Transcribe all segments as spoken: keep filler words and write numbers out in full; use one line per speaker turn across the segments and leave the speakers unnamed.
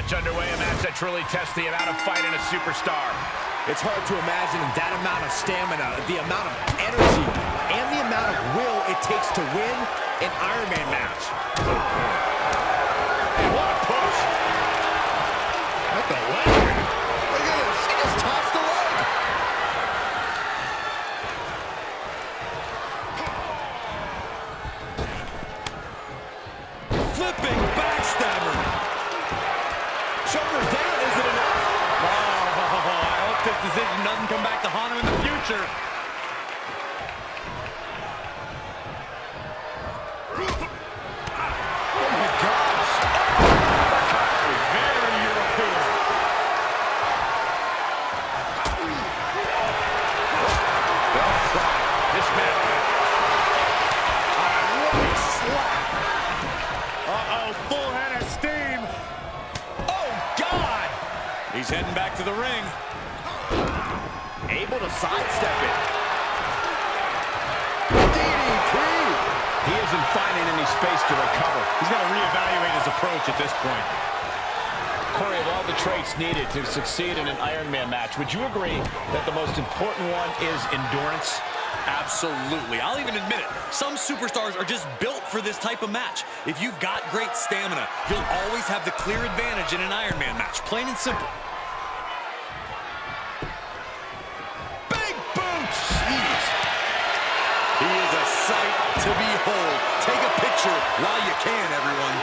match underway, a match that truly tests the amount of fight in a superstar.
It's hard to imagine that amount of stamina, the amount of energy, and the amount of will it takes to win an Iron Man match.
And what a push!
What the leg? Look at this, she just tossed the leg. Flipping backstabber. Shoulders down, is it enough?
This decision doesn't come back to haunt him in the future.
Oh my gosh.
Very European.
This man.
Right slap.
Uh-oh, full head of steam.
Oh, God.
He's heading back to the ring.
Able to sidestep it. D D T.
He isn't finding any space to recover.
He's got to reevaluate his approach at this point.
Corey, of all the traits needed to succeed in an Iron Man match, would you agree that the most important one is endurance?
Absolutely. I'll even admit it. Some superstars are just built for this type of match. If you've got great stamina, you'll always have the clear advantage in an Iron Man match. Plain and simple. He is a sight to behold. Take a picture while you can, everyone.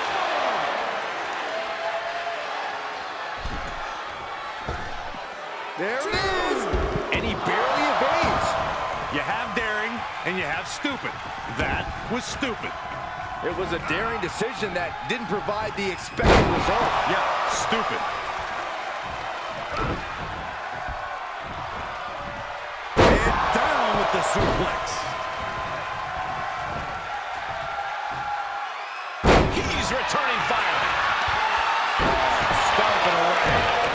There it is. And he barely evades.
You have daring, and you have stupid. That was stupid.
It was a daring decision that didn't provide the expected result.
Yeah, stupid. And down with the suplex.
He's returning fire.
Stomping away.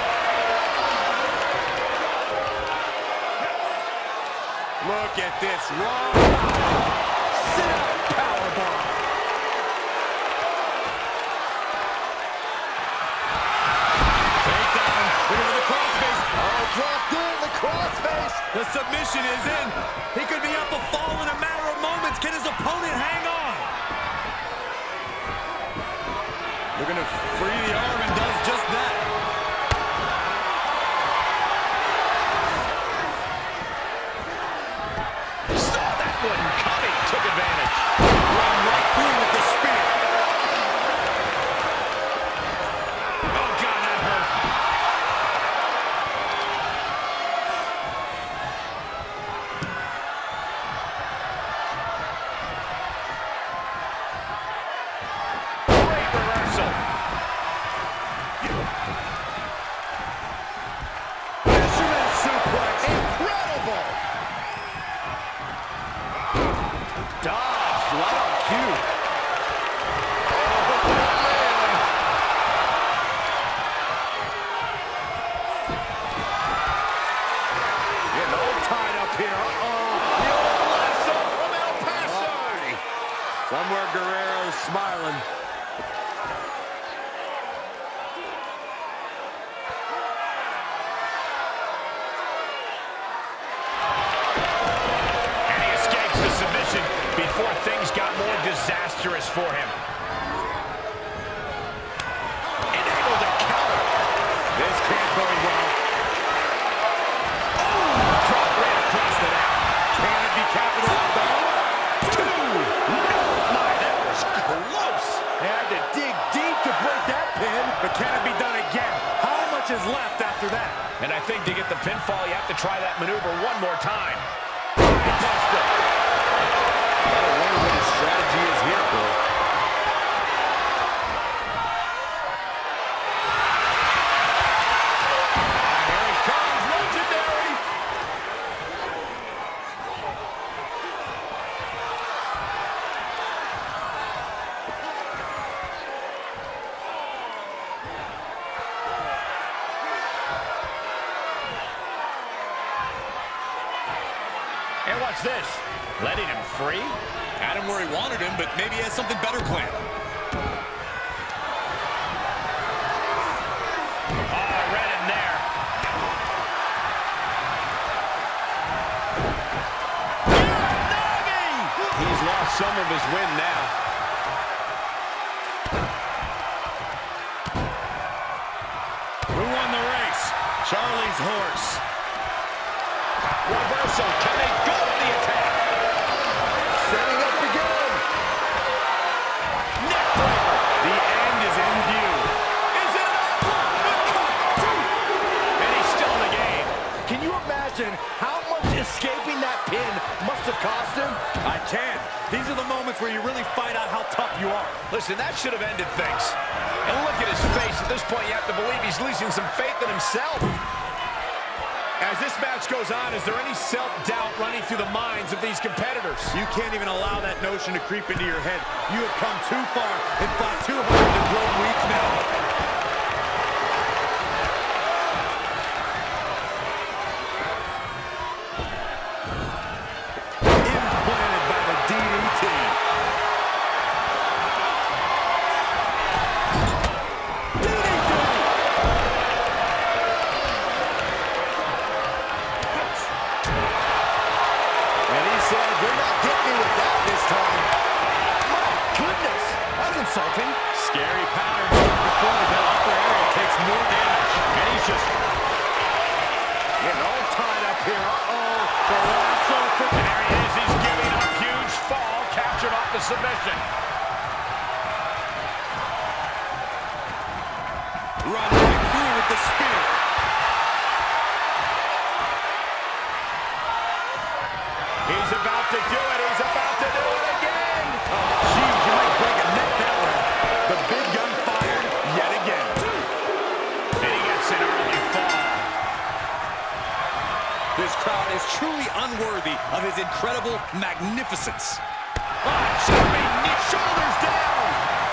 Look at this raw.
Sit out powerbomb.
Takedown. Look at the crossface.
Oh, dropped in the crossface.
The submission is in. He could be up a fall in a matter of moments. Can his opponent hang on? Looking to free the arm and does just that.
Saw that one coming. Took advantage.
Run right through with the spear. Oh, God, that hurt.
Great reversal.
Fisherman suplex. Incredible. Dodge. Right on cue. Oh, man. Getting all tied up here. Uh-oh. The old lasso from El Paso.
Somewhere Guerrero's smiling.
And he escapes the submission before things got more disastrous for him. And able to counter.
This can't go well.
Oh, drop right across the neck.
Can it be capitalized on?
Two. No, my, that was close.
They had to dig deep to break that pin.
But can it be done again? How much is left after that?
And I think to get the pinfall, you have to try that maneuver one more time. Buster.
Gotta wonder what his strategy is here, Cole.
Here he comes, legendary. And what's this? Letting him free?
Had him where he wanted him, but maybe he has something better planned.
some of his win now.
Who won the race? Charlie's horse.
Reversal. Can they go to the attack?
Setting up again.
Neckbreaker.
The end is in view.
Is it over? And he's still in the game.
Can you imagine how much escaping that pin must have cost him?
I can. These are the moments where you really find out how tough you are.
Listen, that should have ended things. And look at his face. At this point, you have to believe he's losing some faith in himself. As this match goes on, is there any self-doubt running through the minds of these competitors?
You can't even allow that notion to creep into your head. You have come too far and fought too hard to grow weak now. Implanted by the D D T. D D T!
And he said, "You're not getting me with that this time." My goodness, that's insulting.
Scary pattern before that upper area takes more damage.
And he's just
Getting all tied up here. Uh-oh. The lasso for...
And there he is. He's giving a huge fall, captured off the submission.
Run right through with the spear.
He's about to do it. He's about to do it again.
Oh, geez, you might break a neck that way. The big gun fired yet again.
And he gets an early fall.
This crowd is truly unworthy of his incredible magnificence.
Oh, jumping knee, shoulders down.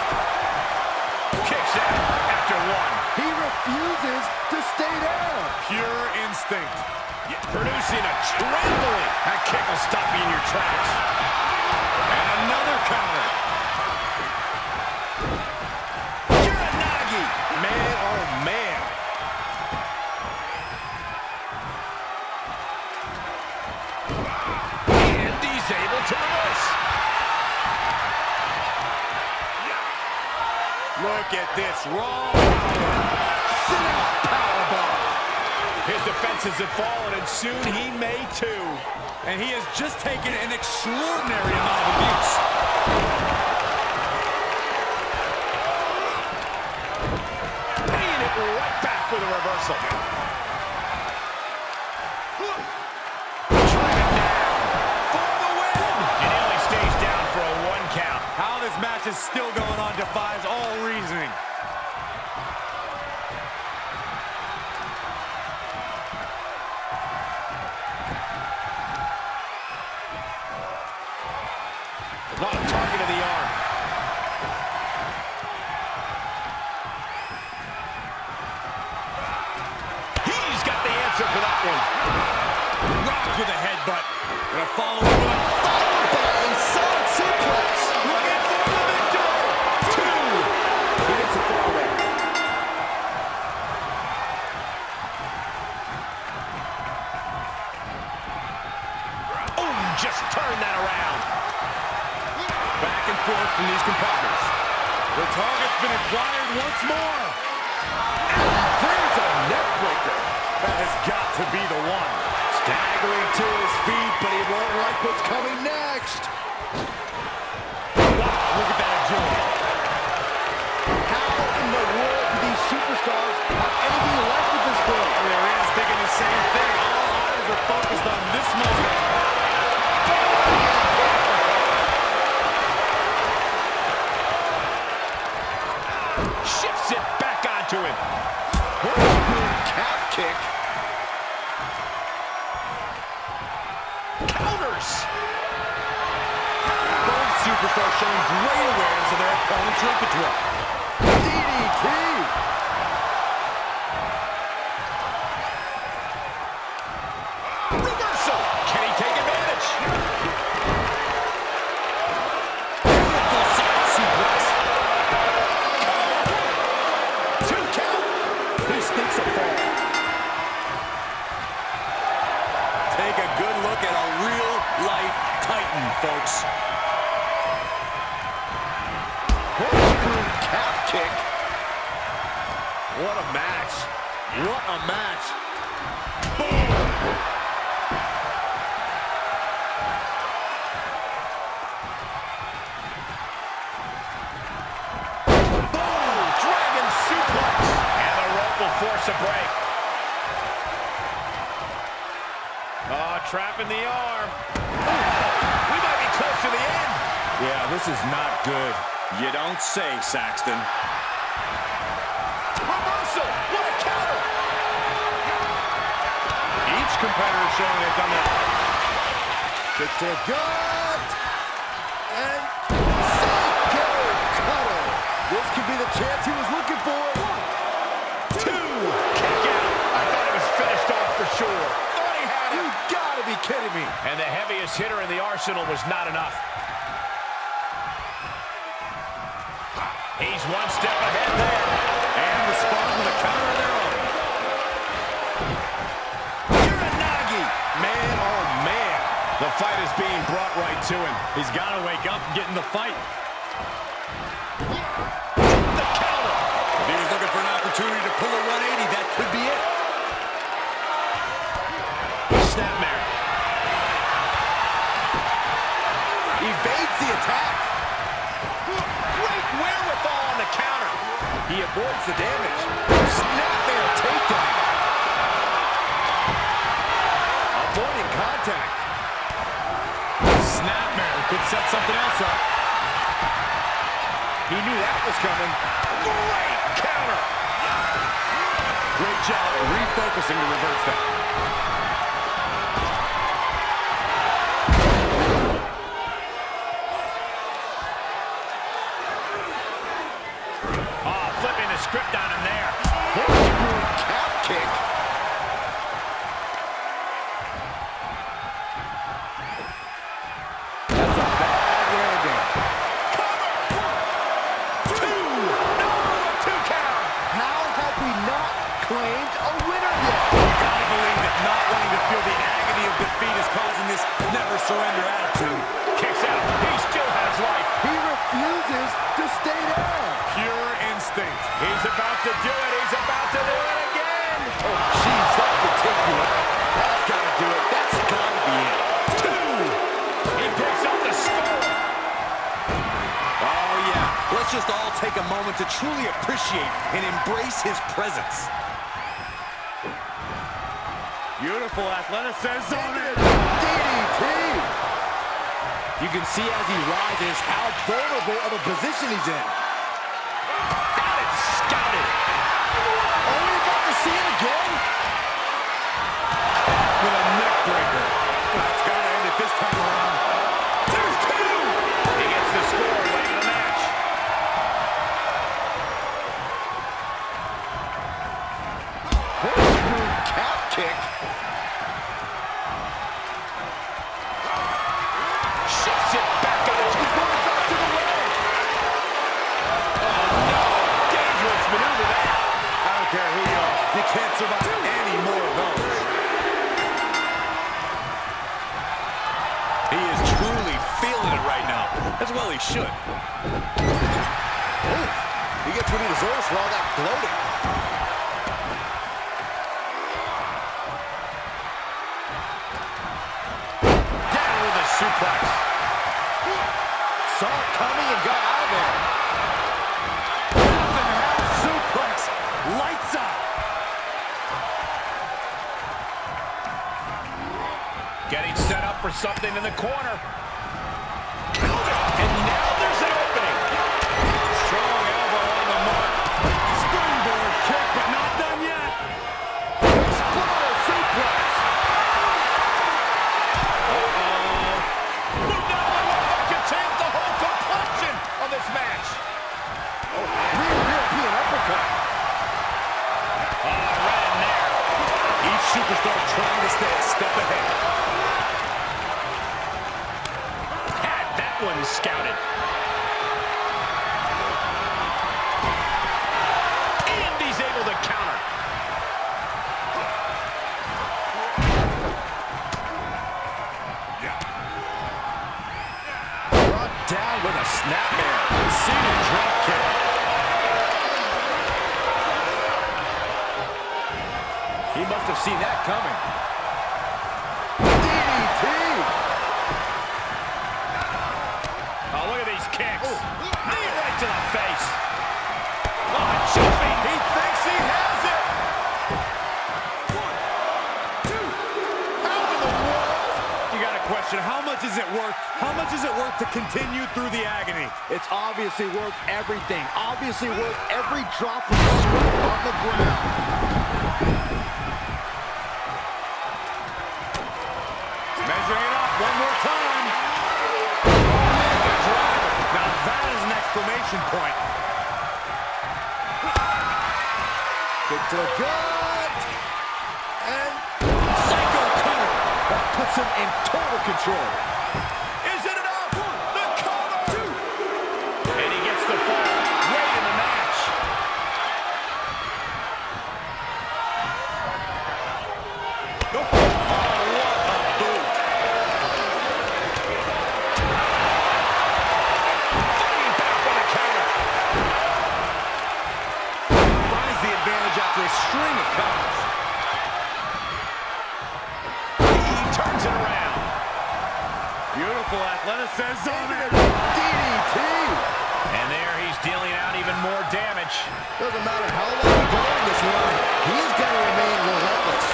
Kicks out after one.
He refuses to stay down.
Pure instinct.
Yeah, producing a trembling. That kick will stop you in your tracks.
And another counter.
Uranagi.
Man, oh man.
And he's able to reverse.
Look at this raw.
Sit out powerbomb.
His defenses have fallen, and soon he may too.
And he has just taken an extraordinary amount of abuse.
Paying it right back with a reversal. Driving down for the win. And he only stays down for a one count.
How this match is still going on defies all reasoning.
A lot of talking to the arm. He's got the answer for that one.
Rocked with a headbutt. Gonna follow up with a
Fireball and solid suplex.
Looking for the victory. Two.
He gets a fall there.
Oh, just turn that around.
back and forth from these competitors. The target's been acquired once more.
And there's a neck breaker.
That has got to be the one.
Staggering to his feet, but he won't like what's coming next.
Wow, look at that agility.
How in the world do these superstars have anything left at this point?
The arena's thinking the same thing. All eyes are focused on this moment.
Shifts it back onto him.
Corkscrew calf kick.
Counters.
Both superstars showing great awareness of their opponent's repertoire.
D D T.
Reversal. Can he take advantage?
Beautiful side suplex.
Two count.
He sneaks a fall.
Take a good look at a real-life Titan, folks.
Corkscrew calf kick. What a match. What a match. Boom.
Force a break. Oh, trapping the arm. We might be close to the end.
Yeah, this is not good.
You don't say, Saxton.
Reversal. What a counter. Each competitor showing they've done that.
Kick to the gut. And Psycho cutter. This could be the chance he was looking for.
For sure. Thought he had it.
You gotta be kidding me.
And the heaviest hitter in the arsenal was not enough. He's one step ahead there. And responds with a counter of their own. Uranagi. Man, oh man. The fight is being brought right to him. He's got to wake up and get in the fight. The counter.
If he was looking for an opportunity to pull a one eighty, that could be it.
Snapmare.
Evades the attack.
Great wherewithal on the counter.
He avoids the damage. Snapmare takedown. Avoiding contact.
Snapmare could set something else up.
He knew that was coming.
Great counter.
Great job refocusing to reverse that.
Script on him there.
Corkscrew calf kick. That's a bad landing.
Cover. Two. No, two count.
How have we not claimed a winner yet?
You gotta believe that not wanting to feel the agony of defeat is causing this never surrender attitude.
Kicks out. He still has life.
He refuses to stay down.
Pure instinct. He's about to do it. He's about to do it again.
Oh, jeez, that could take you out. That's got to do it. That's got to be it.
Two. He picks up the score.
Oh, yeah. Let's just all take a moment to truly appreciate and embrace his presence.
Beautiful athleticism.
D D T. You can see as he rises how vulnerable of a position he's in.
Got it scouted.
Are we about to see it again?
With a neck breaker.
That's got to end it this time around.
There's two. He gets the score late in the match.
Corkscrew calf kick.
Shifts it back on his going back to the leg. Oh, no. Dangerous maneuver there.
I don't care who you are.
You can't survive any more of those. He is truly feeling it right now. As well he should.
Oh, he gets what he deserves for all that gloating.
Down with a suplex.
Saw it coming and got out of there.
Half and half suplex. Lights out.
Getting set up for something in the corner. And now there's an opening. Strong elbow on the mark. Springboard kick, but not done yet.
Exploder suplex.
Uh-oh. But now I want to change the whole complexion of this match.
Oh, real European uppercut.
Oh, right in there.
Each superstar trying to stay a step ahead.
Had that one scouted. And he's able to counter.
Brought down with a snapmare. Seated drop
have seen that coming.
D D T!
Oh, look at these kicks. Knee right to the face. Oh, jumping. He thinks he has it. One, two. How in the world?
You got a question. How much is it worth? How much is it worth to continue through the agony?
It's obviously worth everything. Obviously worth every drop of sweat on the ground.
Measuring it up one more time. Now that is an exclamation point.
Kick to the gut. And
Psycho cover.
that puts him in total control.
Is it enough? The cover. Two. And he gets the fall late in the match. Oh, what a boot. Fighting back with a counter.
Finds the advantage after a string of counters.
He turns it around.
Beautiful athleticism.
D D T.
And there he's dealing out even more damage.
Doesn't matter how long you go in this run, he's going to remain relentless.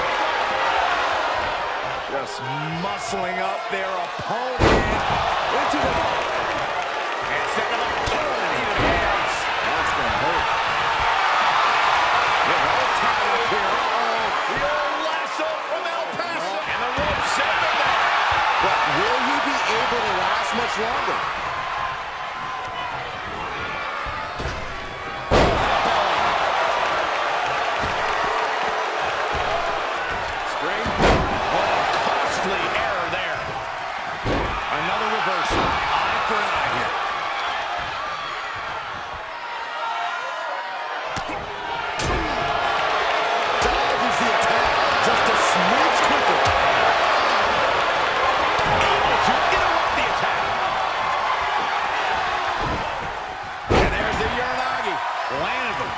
Just muscling up their opponent.
Into the...
And second up, oh, knee to the hands.
That's going to hurt.
They're all tied up here. Uh-oh. The old lasso from El Paso. And the rope saving that.
But will he be able to last much longer?
Spring. Oh, costly error there. Another reversal. Eye for an eye here.
Dodges the attack just a smidge quicker.
Able to interrupt the attack. And there's the Uranagi. Landed him.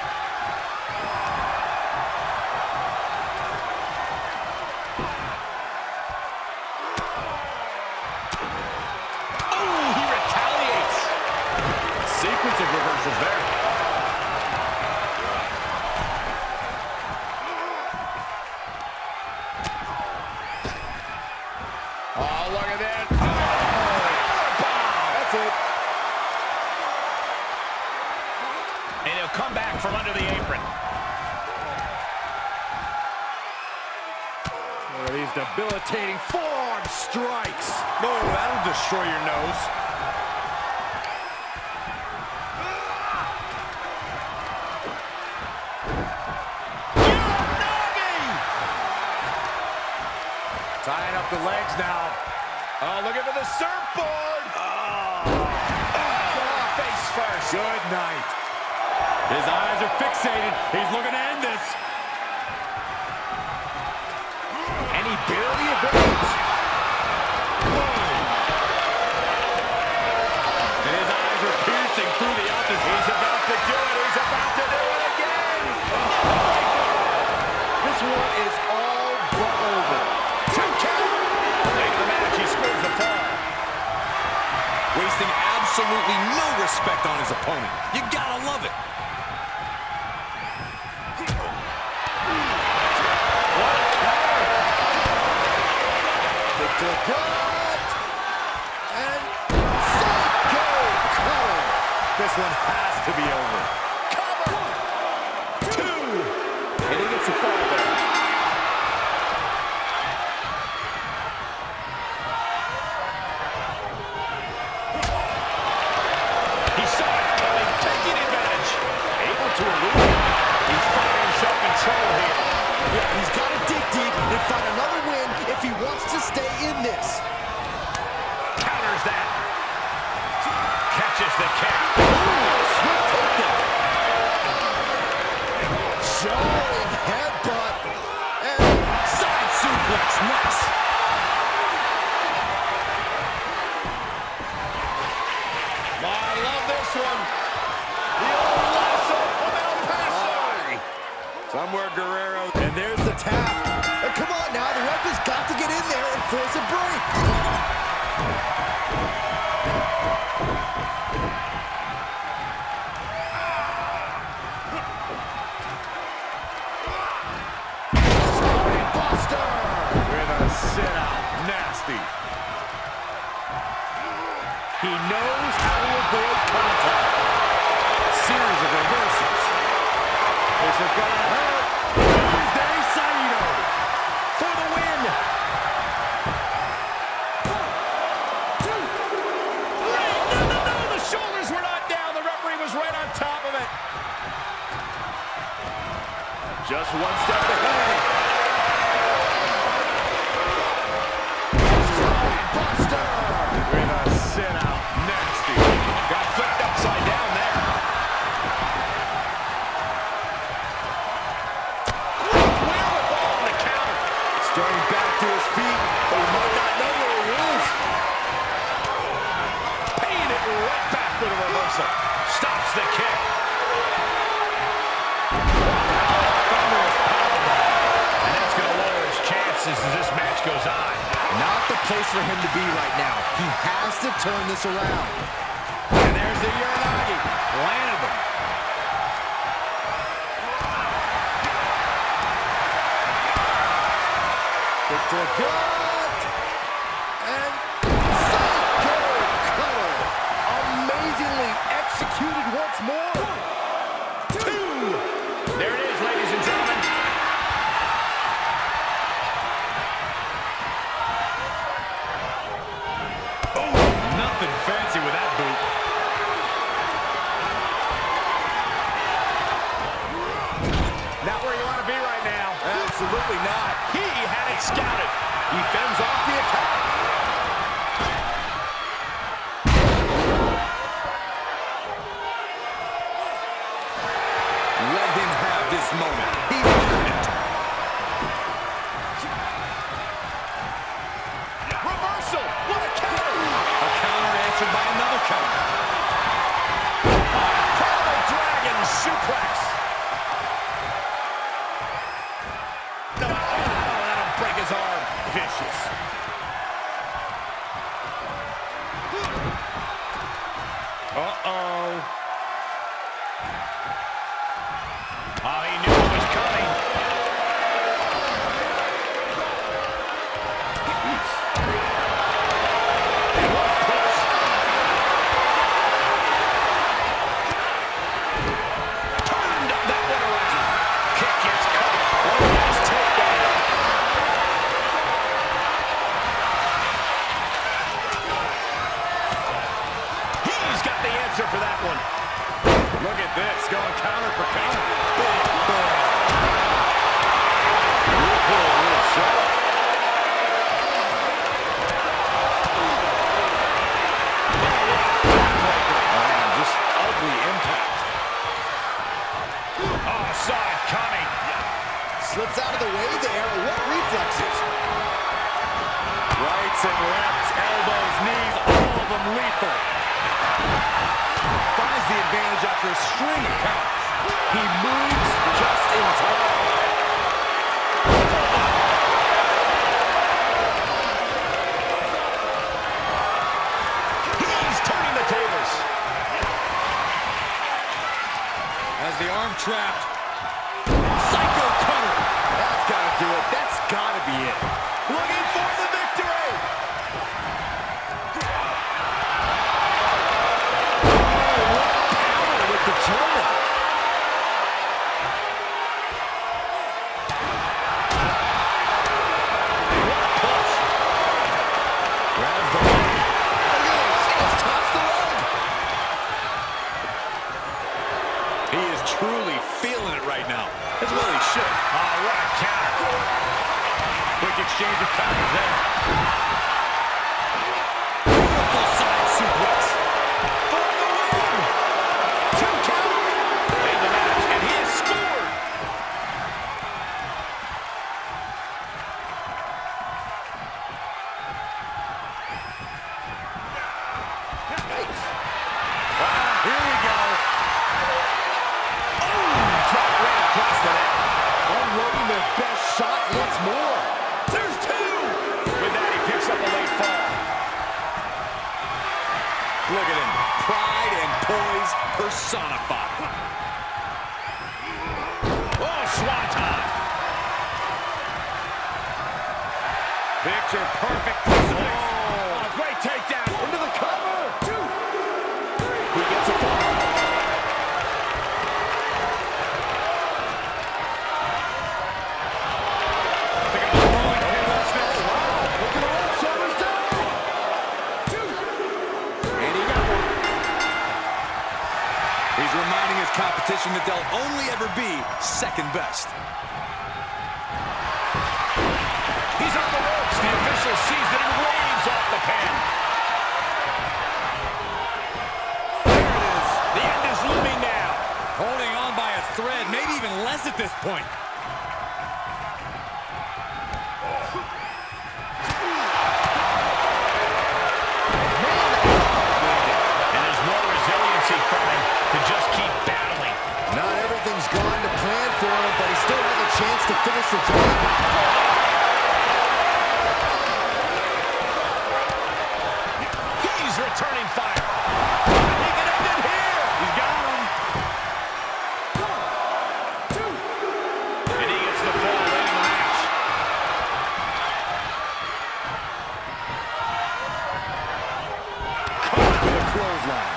Oh, he retaliates. Sequence of reversals there. Oh, look at that. Oh,
That's it.
and he'll come back from under the apron.
One of these debilitating forearm strikes.
Oh, that'll destroy your nose.
Tying up the legs now.
Oh, looking for the surfboard. Oh. Oh, face first.
Good night. His eyes are fixated. He's looking to end this.
And he barely evades.
And his eyes are piercing through the opposition.
He's about to do it. He's about to do it again.
This one is all but over.
Two count. Late in the match, he scores the fall.
Wasting absolutely no respect on his opponent. You gotta love it.
Kick to the gut. And Psycho cover.
This one has to be over.
Cover. Two.
And he gets a fall there.
He saw it coming, taking advantage. Able to elude it. He's finding self-control here.
Yeah, he's got to dig deep and find another win if he wants to stay in this.
Counters that. Catches the kick.
Swift takedown. Showing headbutt. And
Side suplex. Nice.
Oh, I love this one. The old lasso from El Paso.
Somewhere Guerrero.
And there's the tap. And come on now, the ref has got to get in there and force a break.
Buster with a sit out. Nasty.
He knows how to avoid contact. Series of reversals.
This is gonna hurt. Tuesday Saito
For the win.
One, two, three. No, no, no. The shoulders were not down. The referee was right on top of it.
just one step ahead. Buster with a sit out. Nasty.
Got flipped upside down there. Wherewithal on the counter.
Starting back to his feet, but he might not know where he is.
Paying it right back with a reversal. Stops the kick. And that's going to lower his chances as this match goes on.
Not the place for him to be right now. He has to turn this around.
And there's the Uranagi. Landed him.
Kick to the gut. And Psycho Cutter. Amazingly executed once more.
Two. There it is, ladies and gentlemen. Oh, nothing fancy with that boot. Not where you want to be right now.
Absolutely not.
He had it scouted. He fends off the attack.
Let him have this moment. He's earned it.
Reversal. What a counter.
A counter answered by another counter.
Power Dragon suplex. No, oh, that'll break his arm. Vicious. Uh-oh. Oh, he knew it was coming. And what a push. Turned that one around. Kick gets caught. Oh, nice takedown. He's got the answer for that one.
Look at this, going counter for counter.
Big boy.
Little, little shot.
Oh, just ugly impact. Oh, saw it coming.
Slips out of the way there. What reflexes?
Rights and lefts, elbows, knees, all of them lethal.
Finds the advantage after a string of counts. He moves just in time.
He's turning the tables.
As the arm trapped. Psycho Cutter.
That's gotta do it. That's gotta be it.
Looking for the victory.
Power with the German.
What a push.
Grabs the leg. Look at this. He just tossed the leg.
He is truly feeling it right now. As well he should.
Oh, what a counter. Quick exchange of counters there.
Beautiful side suplex.
For the win. Two count. In the match, and he has scored.
Here we go.
Oh, drop right across the net.
shot once more.
There's two! With that, he picks up a late fall.
Look at him. Pride and poise personified.
Oh, swanton.
Picture perfect.
Oh, great takedown. Into the cover. Two.
He gets a ball.
He's reminding his competition that they'll only ever be second best.
He's on the ropes. The official sees that he waves off the pen. There it is. The end is looming now.
Holding on by a thread, maybe even less at this point.
And there's more resiliency from him to just keep battling.
Not everything's gone to plan for him, but he still has a chance to finish the job.
He's returning fire. He can end it here. He's got him. One, two. And he gets the fall late in the match. Caught with a clothesline.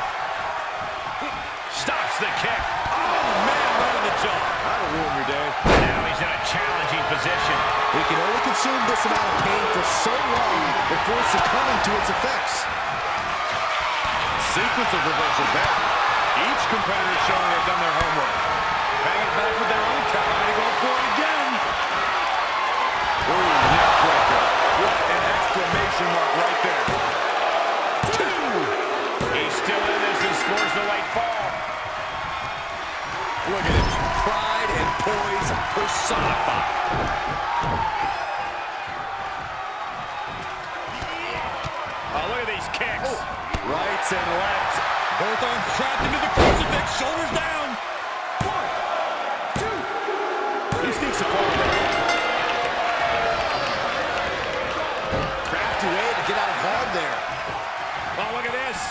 Stops the kick. Oh, man, right on the jaw.
That'll ruin your day.
And now he's in a challenging position.
He can only consume this amount of pain for so long before succumbing to its effects.
Sequence of reversals there. Each competitor showing they've done their homework. Hanging it back with their own counter. Ready to go for it again. Ooh, neck breaker. What an exclamation mark right there.
Two. He's still in this and scores the late fall.
Look at him. Pride and poise personified.
Oh, look at these kicks.
Rights and lefts. Both arms trapped into the crucifix. Shoulders down.
One, two.
He sneaks a fall there. Crafty way to get out hard there.
Oh, look at this.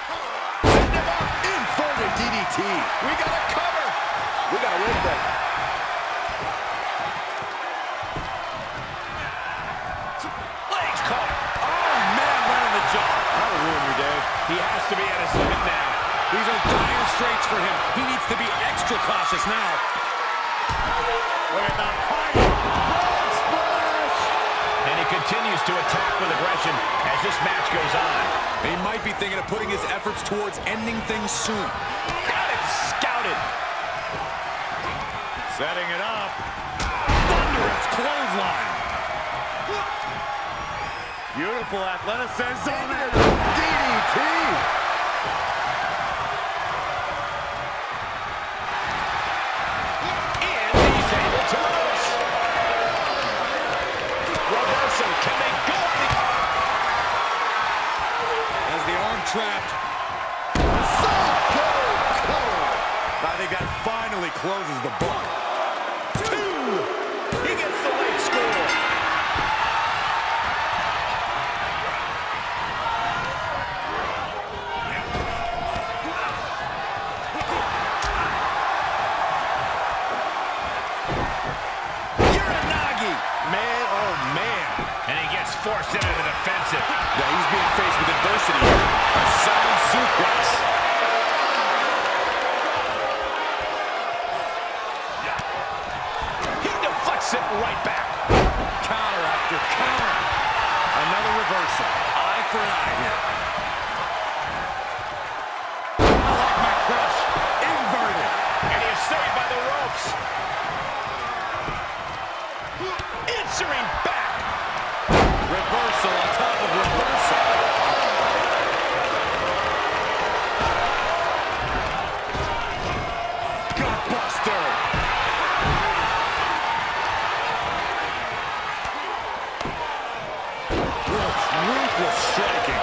Inverted D D T.
We got a cover.
We got a win there.
Legs caught.
Oh, man, right on the jaw.
That'll ruin your day.
He has to be at his limit now.
These are dire straits for him. He needs to be extra cautious now.
Look at that height. Frog splash. And he continues to attack with aggression as this match goes on.
He might be thinking of putting his efforts towards ending things soon.
Got it scouted.
Setting it up.
Thunderous clothesline.
Beautiful athleticism.
D D T.
And he's able to reverse. Reversal. Can they go?
As the arm trapped.
I think that finally closes the book.
Two. He gets the late score. Uranagi.
Man, oh man.
And he gets forced into the defensive.
Yeah, he's being faced with adversity here. A sound suplex.
He deflects it right back.
Counter after counter.
Another reversal.
Eye for an eye here.
I like my crush. Inverted. And he is saved by the ropes. Answering back.
Reversal on top of reversal.
Gutbuster.
Ruthless striking.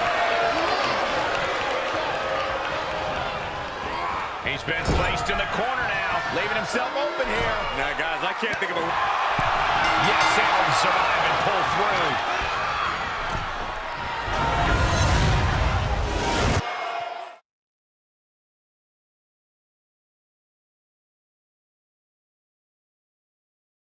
He's been placed in the corner now, leaving himself open here.
Now, guys, I can't think of a...
able to survive and pull through.